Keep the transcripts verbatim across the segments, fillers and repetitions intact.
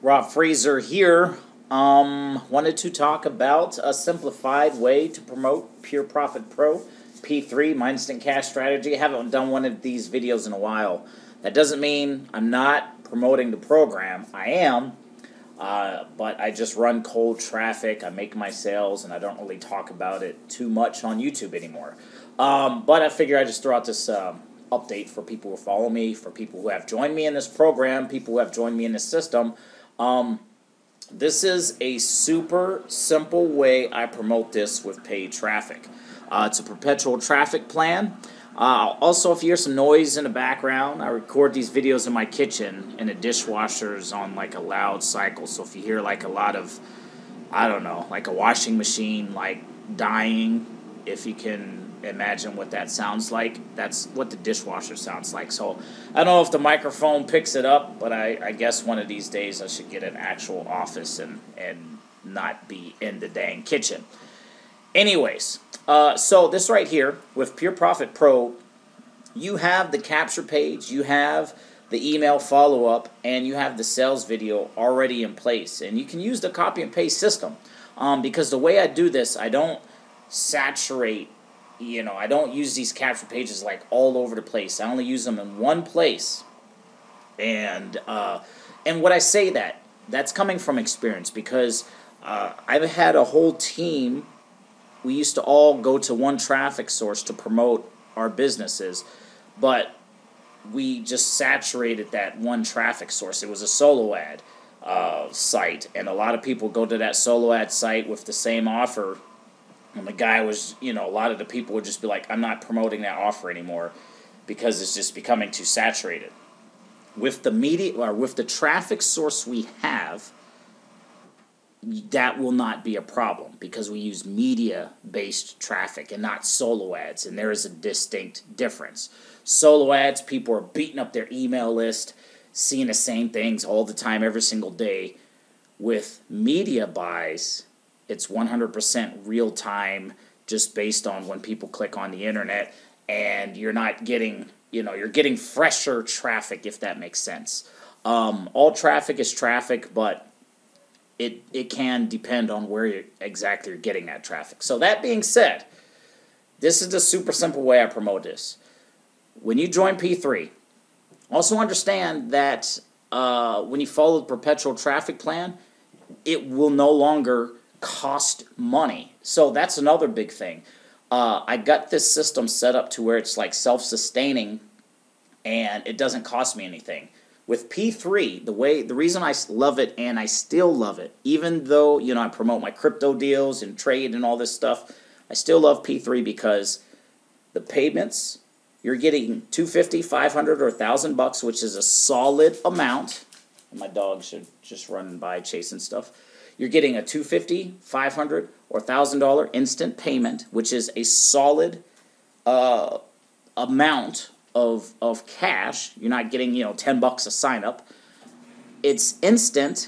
Rob Freezer here. Um, wanted to talk about a simplified way to promote Pure Profit Pro P three, my instant cash strategy. I haven't done one of these videos in a while. That doesn't mean I'm not promoting the program. I am, uh, but I just run cold traffic. I make my sales, and I don't really talk about it too much on YouTube anymore. Um, but I figure I just throw out this uh, update for people who follow me, for people who have joined me in this program, people who have joined me in this system. Um, this is a super simple way I promote this with paid traffic. Uh, it's a Perpetual Traffic Plan. Uh, also, if you hear some noise in the background, I record these videos in my kitchen, and the dishwasher's on like a loud cycle. So if you hear like a lot of, I don't know, like a washing machine like dying, if you can imagine what that sounds like, that's what the dishwasher sounds like. So I don't know if the microphone picks it up, but I, I guess one of these days I should get an actual office and, and not be in the dang kitchen. Anyways, uh, so this right here with Pure Profit Pro, you have the capture page, you have the email follow-up, and you have the sales video already in place. And you can use the copy and paste system um, because the way I do this, I don't saturate. You know, I don't use these capture pages like all over the place. I only use them in one place. And uh, and when I say that, that's coming from experience because uh, I've had a whole team. We used to all go to one traffic source to promote our businesses, but we just saturated that one traffic source. It was a solo ad uh, site, and a lot of people go to that solo ad site with the same offer. And the guy was, you know, a lot of the people would just be like, I'm not promoting that offer anymore because it's just becoming too saturated. With the media, or with the traffic source we have, that will not be a problem because we use media-based traffic and not solo ads, and there is a distinct difference. Solo ads, people are beating up their email list, seeing the same things all the time, every single day. With media buys, it's one hundred percent real time, just based on when people click on the internet, and you're not getting, you know, you're getting fresher traffic, if that makes sense. Um, all traffic is traffic, but it it can depend on where you exactly you're getting that traffic. So that being said, this is the super simple way I promote this. When you join P three, also understand that uh, when you follow the Perpetual Traffic Plan, it will no longer cost money. So that's another big thing. Uh, I got this system set up to where it's like self-sustaining and it doesn't cost me anything. With P three, the way the reason I love it, and I still love it, even though, you know, I promote my crypto deals and trade and all this stuff, I still love P three because the payments, you're getting two hundred fifty, five hundred, or one thousand bucks, which is a solid amount. My dog should just run by chasing stuff. You're getting a two hundred fifty, five hundred, or one thousand dollar instant payment, which is a solid uh, amount of of cash. You're not getting, you know, ten bucks a sign up. It's instant,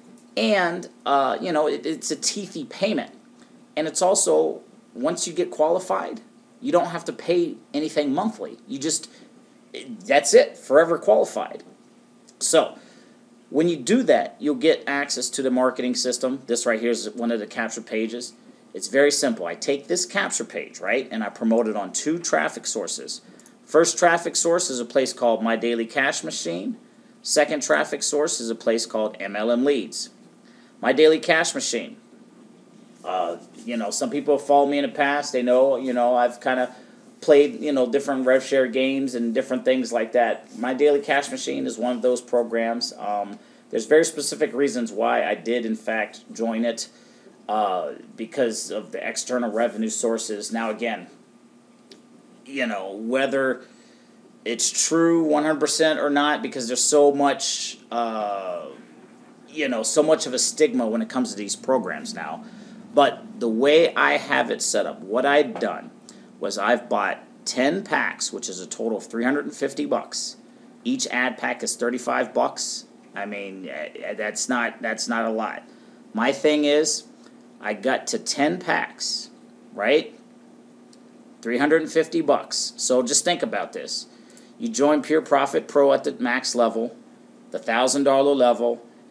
and uh, you know, it, it's a teethy payment. And it's also, once you get qualified, you don't have to pay anything monthly. You just, that's it, forever qualified. So when you do that, you'll get access to the marketing system. This right here is one of the capture pages. It's very simple. I take this capture page, right, and I promote it on two traffic sources. First traffic source is a place called My Daily Cash Machine. Second traffic source is a place called M L M Leads. My Daily Cash Machine. Uh, you know, some people have followed me in the past. They know, you know, I've kind of played, you know, different rev share games and different things like that. My Daily Cash Machine is one of those programs. Um, there's very specific reasons why I did, in fact, join it uh, because of the external revenue sources. Now, again, you know, whether it's true one hundred percent or not, because there's so much, uh, you know, so much of a stigma when it comes to these programs now. But the way I have it set up, what I've done was I've bought ten packs, which is a total of three hundred fifty bucks. Each ad pack is thirty-five bucks. I mean, that's not that's not a lot. My thing is, I got to ten packs, right? three hundred fifty bucks. So just think about this. You join Pure Profit Pro at the max level, the one thousand dollar level,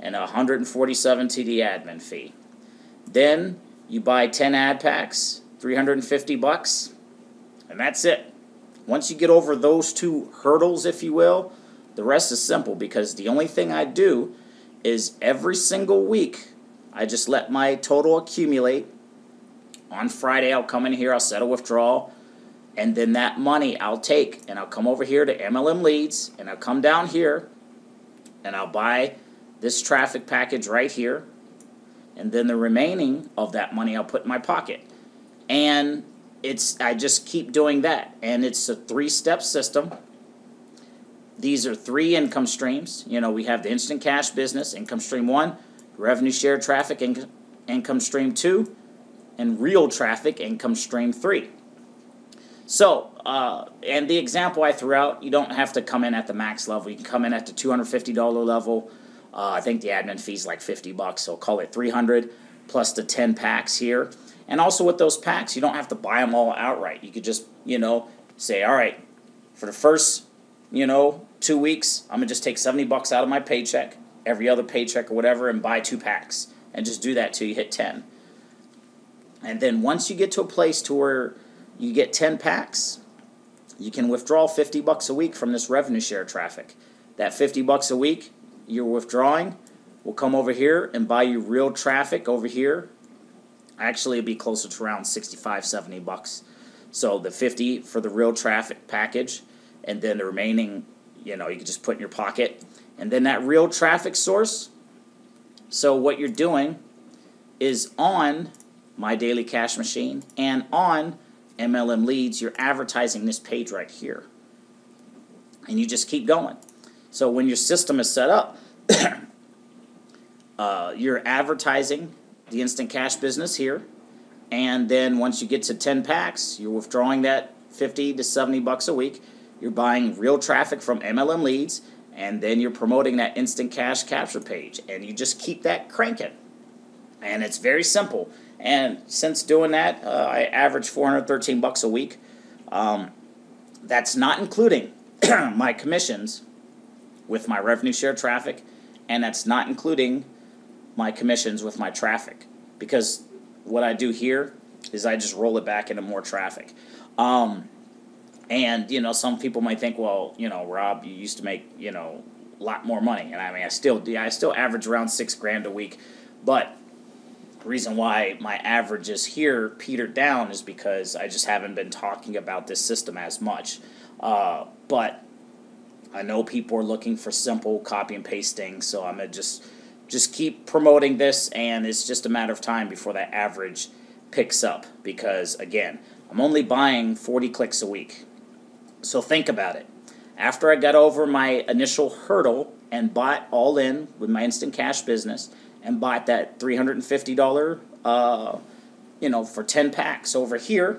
and one hundred forty-seven to the admin fee. Then you buy ten ad packs, three hundred fifty bucks, and that's it. Once you get over those two hurdles, if you will, the rest is simple, because the only thing I do is every single week I just let my total accumulate. On Friday I'll come in here, I'll set a withdrawal, and then that money I'll take and I'll come over here to M L M Leads, and I'll come down here and I'll buy this traffic package right here, and then the remaining of that money I'll put in my pocket. And it's I just keep doing that, and it's a three-step system. These are three income streams. You know, we have the instant cash business, income stream one, revenue share traffic, in, income stream two, and real traffic, income stream three. So, uh, and the example I threw out, you don't have to come in at the max level. You can come in at the two hundred fifty dollar level. Uh, I think the admin fee is like fifty bucks, so call it three hundred plus the ten packs here. And also with those packs, you don't have to buy them all outright. You could just, you know, say, all right, for the first, you know, two weeks, I'm going to just take seventy bucks out of my paycheck, every other paycheck or whatever, and buy two packs. And just do that till you hit ten. And then once you get to a place to where you get ten packs, you can withdraw fifty bucks a week from this revenue share traffic. That fifty bucks a week you're withdrawing will come over here and buy you real traffic over here. Actually, it'd be closer to around sixty-five, seventy bucks. So the fifty for the real traffic package, and then the remaining, you know, you can just put in your pocket. And then that real traffic source, so what you're doing is on My Daily Cash Machine and on M L M Leads, you're advertising this page right here. And you just keep going. So when your system is set up, uh, you're advertising the instant cash business here. And then once you get to ten packs, you're withdrawing that fifty to seventy bucks a week. You're buying real traffic from M L M Leads, and then you're promoting that instant cash capture page. And you just keep that cranking. And it's very simple. And since doing that, uh, I average four hundred thirteen bucks a week. Um, that's not including my commissions with my revenue share traffic, and that's not including my commissions with my traffic, because what I do here is I just roll it back into more traffic. Um, and, you know, some people might think, well, you know, Rob, you used to make, you know, a lot more money. And I mean, I still do. I still average around six grand a week. But the reason why my averages here petered down is because I just haven't been talking about this system as much. Uh, but I know people are looking for simple copy and paste things, so I'm going to just just keep promoting this, and it's just a matter of time before that average picks up, because, again, I'm only buying forty clicks a week. So think about it. After I got over my initial hurdle and bought all in with my instant cash business and bought that three hundred fifty dollars, uh, you know, for ten packs over here,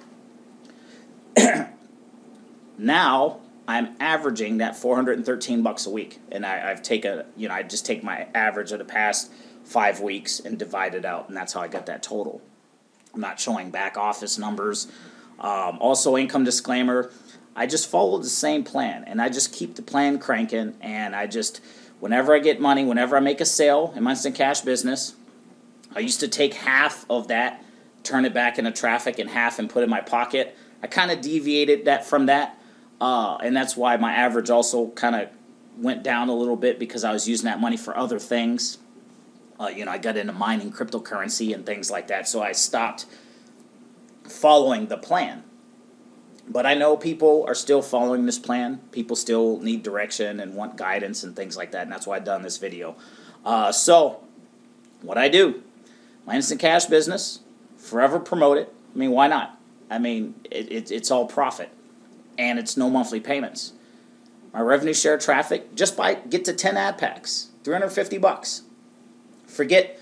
now I'm averaging that four hundred thirteen bucks a week, and I, I've taken, you know, I just take my average of the past five weeks and divide it out, and that's how I got that total. I'm not showing back office numbers. Um, also, income disclaimer, I just follow the same plan, and I just keep the plan cranking, and I just, whenever I get money, whenever I make a sale in my instant cash business, I used to take half of that, turn it back into traffic, and half and put it in my pocket. I kind of deviated that from that. Uh, and that's why my average also kind of went down a little bit, because I was using that money for other things. Uh, you know, I got into mining cryptocurrency and things like that, so I stopped following the plan. But I know people are still following this plan. People still need direction and want guidance and things like that, and that's why I've done this video. Uh, so, what I do, my instant cash business, forever promote it. I mean, why not? I mean, it, it, it's all profit. And it's no monthly payments. My revenue share traffic, just buy, get to ten ad packs, three hundred fifty bucks. Forget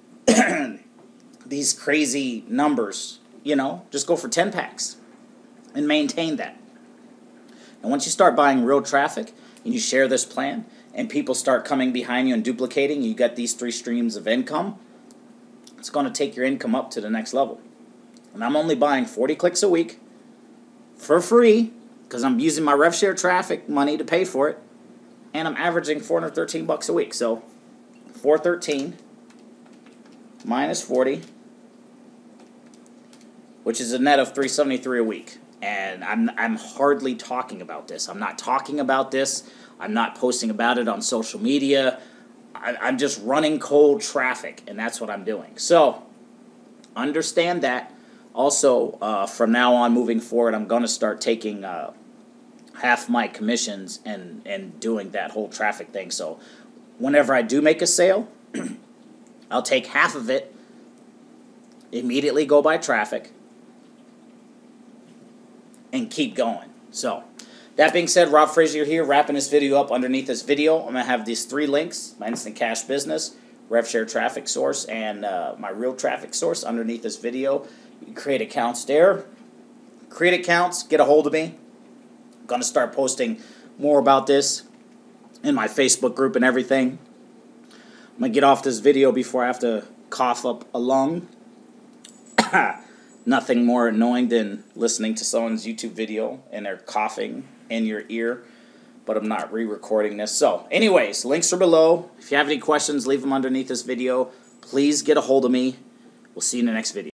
these crazy numbers, you know, just go for ten packs and maintain that. And once you start buying real traffic and you share this plan and people start coming behind you and duplicating, you got these three streams of income, it's going to take your income up to the next level. And I'm only buying forty clicks a week for free, because I'm using my rev share traffic money to pay for it, and I'm averaging four hundred thirteen bucks a week. So four thirteen minus forty, which is a net of three seventy-three a week. And I'm I'm hardly talking about this. I'm not talking about this. I'm not posting about it on social media. I, I'm just running cold traffic, and that's what I'm doing. So understand that. Also, uh, from now on, moving forward, I'm going to start taking uh, half my commissions and, and doing that whole traffic thing. So whenever I do make a sale, I'll take half of it, immediately go buy traffic, and keep going. So that being said, Rob Frazier here, wrapping this video up. Underneath this video, I'm going to have these three links: my instant cash business, RevShare traffic source, and uh, my real traffic source underneath this video. You can create accounts there. Create accounts, get a hold of me. I'm going to start posting more about this in my Facebook group and everything. I'm going to get off this video before I have to cough up a lung. Nothing more annoying than listening to someone's YouTube video and they're coughing in your ear, but I'm not re-recording this. So anyways, links are below. If you have any questions, leave them underneath this video. Please get a hold of me. We'll see you in the next video.